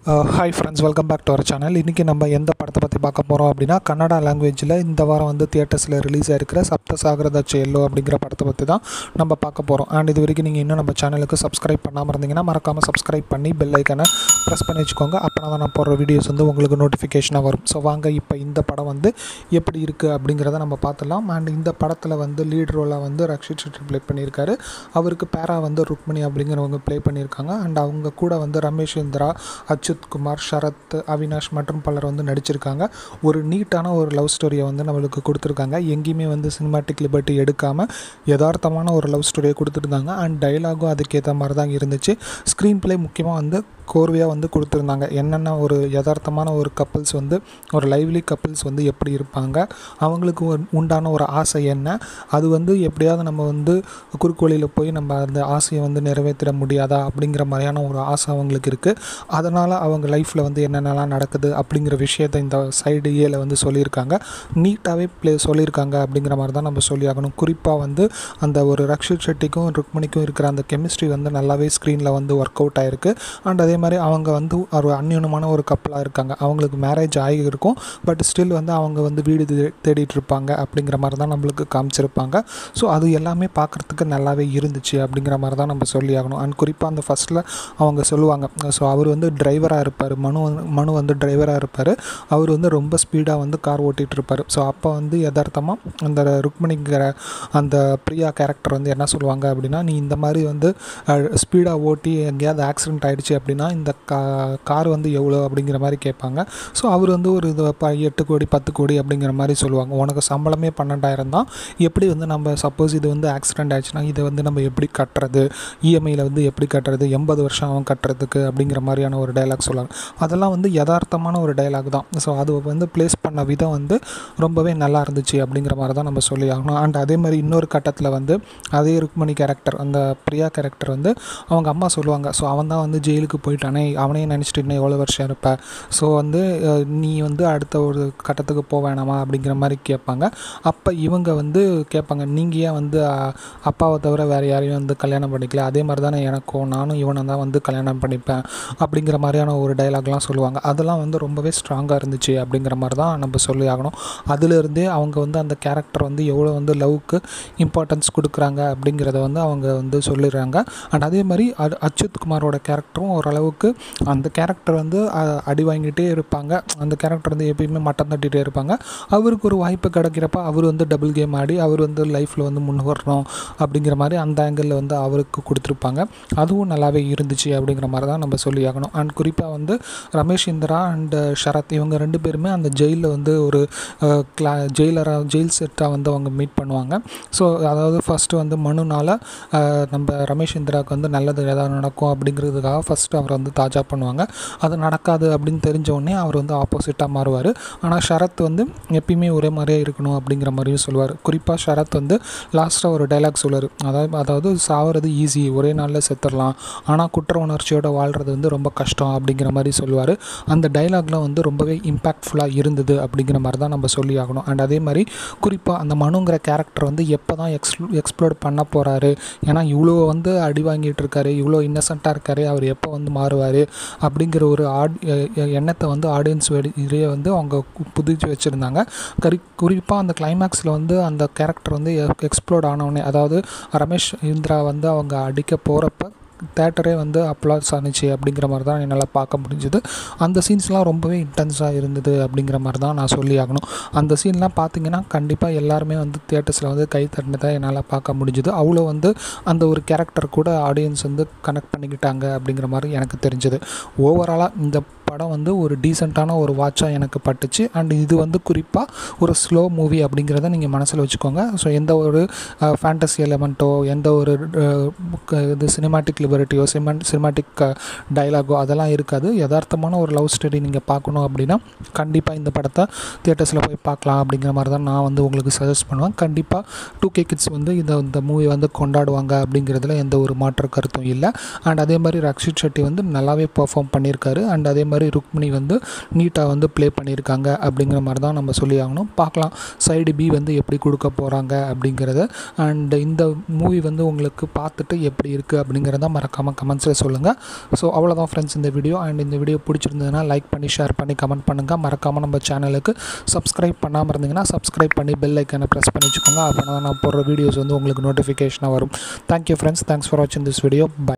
Hi friends, welcome back to our channel. இன்றைக்கி நம்ம எந்த படத்தை பற்றி பார்க்க போகிறோம் அப்படின்னா கன்னடா லாங்குவேஜில் இந்த வாரம் வந்து தியேட்டர்ஸில் ரிலீஸ் ஆகிருக்கிற சப்த சாகரதாச்சே எல்லோ அப்படிங்கிற படத்தை பற்றி தான் நம்ம பார்க்க போகிறோம். அண்ட் இது வரைக்கும் நீங்கள் இன்னும் நம்ம சேனலுக்கு சப்ஸ்கிரைப் பண்ணாமல் இருந்தீங்கன்னா மறக்காமல் சப்ஸ்கிரைப் பண்ணி பெல் ஐக்கனை ப்ரெஸ் பண்ணி வச்சுக்கோங்க. அப்போ தான் நான் போடுற வீடியோஸ் வந்து உங்களுக்கு நோட்டிஃபிகேஷனாக வரும். ஸோ வாங்க இப்போ இந்த படம் வந்து எப்படி இருக்குது அப்படிங்கிறத நம்ம பார்த்துலாம். அண்ட் இந்த படத்தில் வந்து லீட் ரோலாக வந்து ரக்ஷித் ஷெட்டி ப்ளே பண்ணியிருக்காரு. அவருக்கு பேரா வந்து ருக்மிணி அப்படிங்கிறவங்க ப்ளே பண்ணியிருக்காங்க. அண்ட் அவங்க கூட வந்து ரமேஷ் இந்திரா, அச்சுத் குமார், ஷரத், அவினாஷ் மற்றும் பலர் வந்து நடிச்சிருக்காங்க. ஒரு நீட்டான ஒரு லவ் ஸ்டோரியை வந்து நம்மளுக்கு கொடுத்துருக்காங்க. எங்கேயுமே வந்து சினிமாட்டிக் லிபர்ட்டி எடுக்காமல் யதார்த்தமான ஒரு லவ் ஸ்டோரியை கொடுத்துருந்தாங்க. அண்ட் டைலாகும் அதுக்கேற்ற மாதிரி தான் இருந்துச்சு. ஸ்க்ரீன் ப்ளே முக்கியமாக வந்து கோர்வையாக வந்து கொடுத்துருந்தாங்க. என்னென்ன ஒரு யதார்த்தமான ஒரு கப்புள்ஸ் வந்து ஒரு லைவ்லி கப்புள்ஸ் வந்து எப்படி இருப்பாங்க, அவங்களுக்கு உண்டான ஒரு ஆசை என்ன, அது வந்து எப்படியாவது நம்ம வந்து குறுக்கோளியில் போய் நம்ம அந்த ஆசையை வந்து நிறைவேற்ற முடியாதா அப்படிங்கிற மாதிரியான ஒரு ஆசை அவங்களுக்கு இருக்குது. அதனால் அவங்க லைஃப்பில் வந்து என்னென்னலாம் நடக்குது அப்படிங்கிற விஷயத்தை இந்த சைடு ஏல வந்து சொல்லியிருக்காங்க. நீட்டாகவே சொல்லியிருக்காங்க அப்படிங்கிற மாதிரி தான் நம்ம சொல்லி ஆகணும். குறிப்பாக வந்து அந்த ஒரு ரக்ஷித் ஷெட்டிக்கும் ருக்மிணிக்கும் இருக்கிற அந்த கெமிஸ்ட்ரி வந்து நல்லாவே ஸ்க்ரீனில் வந்து ஒர்க் அவுட் ஆகிருக்கு. அண்ட் அதே மாதிரி அவங்க வந்து ஒரு அந்யோன்யமான ஒரு கப்பலாக இருக்காங்க. அவங்களுக்கு மேரேஜ் ஆகி இருக்கும், பட் ஸ்டில் வந்து அவங்க வந்து வீடு தேடிட்டு இருப்பாங்க அப்படிங்கிற மாதிரி தான் நம்மளுக்கு காமிச்சிருப்பாங்க. ஸோ அது எல்லாமே பார்க்குறதுக்கு நல்லாவே இருந்துச்சு அப்படிங்கிற மாதிரி தான் நம்ம சொல்லி ஆகணும். அண்ட் குறிப்பாக அந்த ஃபஸ்ட்டில் அவங்க சொல்லுவாங்க, ஸோ அவர் வந்து டிரைவராக இருப்பார், மனு வந்து டிரைவராக இருப்பார். அவர் வந்து ரொம்ப ஸ்பீடாக வந்து கார் ஓட்டிகிட்டு இருப்பார். ஸோ அப்போ வந்து யதார்த்தமாக அந்த ருக்மிணிங்கிற அந்த பிரியா கேரக்டர் வந்து என்ன சொல்லுவாங்க அப்படின்னா, நீ இந்த மாதிரி வந்து ஸ்பீடாக ஓட்டி எங்கேயாவது ஆக்சிடென்ட் ஆகிடுச்சு அப்படின்னா இந்த கார் வந்து எவ்வளோ அப்படிங்கிற மாதிரி கேட்பாங்க. ஸோ அவர் வந்து ஒரு 8 கோடி 10 கோடி அப்படிங்கிற மாதிரி சொல்லுவாங்க. உனக்கு சம்பளமே 12,000 தான், எப்படி வந்து நம்ம சப்போஸ் இது வந்து ஆக்சிடென்ட் ஆயிடுச்சுன்னா இதை வந்து நம்ம எப்படி கட்டுறது, இஎம்ஐயில் வந்து எப்படி கட்டுறது, 80 வருஷம் ஆகும் கட்டுறதுக்கு அப்படிங்கிற மாதிரியான ஒரு டைலாக் சொல்லுவாங்க. அதெல்லாம் வந்து யதார்த்தமான ஒரு டைலாக் தான். ஸோ அது வந்து ப்ளேஸ் பண்ண விதம் வந்து ரொம்பவே நல்லா இருந்துச்சு அப்படிங்கிற மாதிரி தான் நம்ம சொல்லி ஆகணும். அண்ட் அதே மாதிரி இன்னொரு கட்டத்தில் வந்து அதே ருக்மணி கேரக்டர், அந்த பிரியா கேரக்டர் வந்து அவங்க அம்மா சொல்லுவாங்க, ஸோ அவன் தான் வந்து ஜெயிலுக்கு போயிட்டானே, அவனையே நினச்சிட்டு இன்னும் எவ்வளோ வருஷம் இருப்பேன், ஸோ வந்து நீ வந்து அடுத்த ஒரு கட்டத்துக்கு போக வேணாமா அப்படிங்கிற மாதிரி கேட்பாங்க. அப்போ இவங்க வந்து கேட்பாங்க, நீங்கள் ஏன் வந்து அப்பாவை தவிர வேறு யாரையும் வந்து கல்யாணம் பண்ணிக்கல, அதே மாதிரி தானே எனக்கும், நானும் இவனை தான் வந்து கல்யாணம் பண்ணிப்பேன் அப்படிங்கிற மாதிரியான ஒரு டைலாக்லாம் சொல்லுவாங்க. அதெல்லாம் வந்து ரொம்பவே ஸ்ட்ராங்காக இருந்துச்சு அப்படிங்கிற மாதிரி தான் நம்ம சொல்லி ஆகணும். அதிலிருந்தே அவங்க வந்து அந்த கேரக்டர் வந்து எவ்வளோ வந்து லவ்வுக்கு இம்பார்ட்டன்ஸ் கொடுக்குறாங்க அப்படிங்கிறத வந்து அவங்க வந்து சொல்லிடுறாங்க. அண்ட் அதே மாதிரி அச்சுத் குமாரோட கேரக்டரும் ஓரளவுக்கு அந்த கேரக்டர் வந்து அடி வாங்கிட்டே இருப்பாங்க. அந்த கேரக்டர் வந்து எப்பயுமே மட்டம் தட்டிகிட்டே இருப்பாங்க. அவருக்கு ஒரு வாய்ப்பு கிடைக்கிறப்ப அவர் வந்து டபுள் கேம் ஆடி அவர் வந்து லைஃப்பில் வந்து முன் வரணும் அப்படிங்கிற மாதிரி அந்த ஆங்கிளில் வந்து அவருக்கு கொடுத்துருப்பாங்க. அதுவும் நல்லாவே இருந்துச்சு அப்படிங்கிற மாதிரி தான் நம்ம சொல்லி ஆகணும். அண்ட் குறிப்பாக வந்து ரமேஷ் இந்திரா அண்ட் ஷரத் இவங்க 2 பேருமே அந்த ஜெயிலில் வந்து ஒரு ஜெயில் செட்டாக வந்து அவங்க மீட் பண்ணுவாங்க. ஸோ அதாவது ஃபஸ்ட்டு வந்து மனுனால் நம்ம ரமேஷ் இந்திராவுக்கு வந்து நல்லது ஏதாவது நடக்கும் அப்படிங்கிறதுக்காக ஃபஸ்ட்டு அவர் வந்து தாஜா பண்ணுவாங்க. அது நடக்காது அப்படின்னு தெரிஞ்சவுடனே அவர் வந்து ஆப்போசிட்டாக மாறுவார். ஆனால் ஷரத் வந்து எப்பயுமே ஒரே மாதிரியே இருக்கணும் அப்படிங்கிற மாதிரியும் சொல்லுவார். குறிப்பாக ஷரத் வந்து லாஸ்ட்டாக ஒரு டைலாக் சொல்லுவார், அதாவது சாவது ஈஸி, ஒரே நாளில் செத்துடலாம், ஆனால் குற்ற உணர்ச்சியோடு வாழ்கிறது வந்து ரொம்ப கஷ்டம் அப்படிங்கிற மாதிரி சொல்லுவார். அந்த டைலாக்லாம் வந்து ரொம்பவே இம்பேக்ட்ஃபுல்லாக இருந்தது அப்படிங்கிற மாதிரி தான் நம்ம சொல்லி ஆகணும். அண்ட் அதே மாதிரி குறிப்பாக அந்த மனுங்கிற கேரக்டர் வந்து எப்போ தான் எக்ஸ்ப்ளோர் பண்ண போகிறாரு, ஏன்னா இவ்வளோ வந்து அடி வாங்கிட்டு இருக்காரு, இவ்வளோ இன்னசென்ட்டாக இருக்காரு, அவர் எப்போ வந்து மாறுவார் அப்படிங்கிற ஒரு எண்ணத்தை வந்து ஆடியன்ஸ் இதையே வந்து அவங்க புதிச்சு வச்சுருந்தாங்க. குறிப்பாக அந்த கிளைமேக்ஸில் வந்து அந்த கேரக்டர் வந்து எக்ஸ்ப்ளோர்ட் ஆனவுடனே, அதாவது ரமேஷ் இந்திரா வந்து அவங்க அடிக்க போகிறப்ப தேட்டரே வந்து அப்ளாஸ் ஆனிச்சு அப்படிங்கிற மாதிரி தான் என்னால் பார்க்க முடிஞ்சுது. அந்த சீன்ஸ்லாம் ரொம்பவே இன்டென்ஸாக இருந்தது அப்படிங்கிற மாதிரி தான் நான் சொல்லி ஆகணும். அந்த சீன்லாம் பார்த்திங்கன்னா கண்டிப்பாக எல்லாருமே வந்து தியேட்டர்ஸில் வந்து கை தட்டினதை என்னால் பார்க்க முடிஞ்சுது. அவ்வளோ வந்து அந்த ஒரு கேரக்டர் கூட ஆடியன்ஸ் வந்து கனெக்ட் பண்ணிக்கிட்டாங்க அப்படிங்கிற மாதிரி எனக்கு தெரிஞ்சுது. ஓவராலாக இந்த படம் வந்து ஒரு டீசெண்டான ஒரு வாட்சாக எனக்கு பட்டுச்சு. அண்ட் இது வந்து குறிப்பாக ஒரு ஸ்லோ மூவி அப்படிங்கிறத நீங்கள் மனசில் வச்சுக்கோங்க. ஸோ எந்த ஒரு ஃபேண்டசி எலமெண்ட்டோ, எந்த ஒரு இது சினிமாட்டிக் லிபர்ட்டியோ, சினிமாட்டிக் டைலாகோ அதெல்லாம் இருக்காது. யதார்த்தமான ஒரு லவ் ஸ்டோரி நீங்கள் பார்க்கணும் அப்படின்னா கண்டிப்பாக இந்த படத்தை தியேட்டர்ஸில் போய் பார்க்கலாம் அப்படிங்கிற மாதிரி தான் நான் வந்து உங்களுக்கு சஜஸ்ட் பண்ணுவேன். கண்டிப்பாக 2K கிட்ஸ் வந்து இந்த மூவி வந்து கொண்டாடுவாங்க அப்படிங்கிறதுல எந்த ஒரு மாற்று கருத்தும் இல்லை. அண்ட் அதே மாதிரி ரக்ஷித் ஷெட்டி வந்து நல்லாவே பெர்ஃபார்ம் பண்ணியிருக்காரு. அண்ட் அதே மாதிரி மாதிரி ருக்மிணி வந்து நீட்டாக வந்து ப்ளே பண்ணியிருக்காங்க அப்படிங்கிற மாதிரி தான் நம்ம சொல்லி ஆகணும். பார்க்கலாம் சைடு பி வந்து எப்படி கொடுக்க போகிறாங்க அப்படிங்கிறத. அண்ட் இந்த மூவி வந்து உங்களுக்கு பார்த்துட்டு எப்படி இருக்குது அப்படிங்கிறத மறக்காமல் கமெண்ட்ஸில் சொல்லுங்கள். ஸோ அவ்வளோதான் ஃப்ரெண்ட்ஸ் இந்த வீடியோ. அண்ட் இந்த வீடியோ பிடிச்சிருந்ததுன்னா லைக் பண்ணி ஷேர் பண்ணி கமெண்ட் பண்ணுங்கள். மறக்காமல் நம்ம சேனலுக்கு சப்ஸ்கிரைப் பண்ணாமல் இருந்தீங்கன்னா சப்ஸ்கிரைப் பண்ணி பெல் ஐக்கானை ப்ரெஸ் பண்ணி வச்சுக்கோங்க. அப்போ நான் போடுற வீடியோஸ் வந்து உங்களுக்கு நோட்டிஃபிகேஷனாக வரும். Thank you friends. தேங்க்ஸ் ஃபார் வாட்சிங் திஸ் வீடியோ. பை.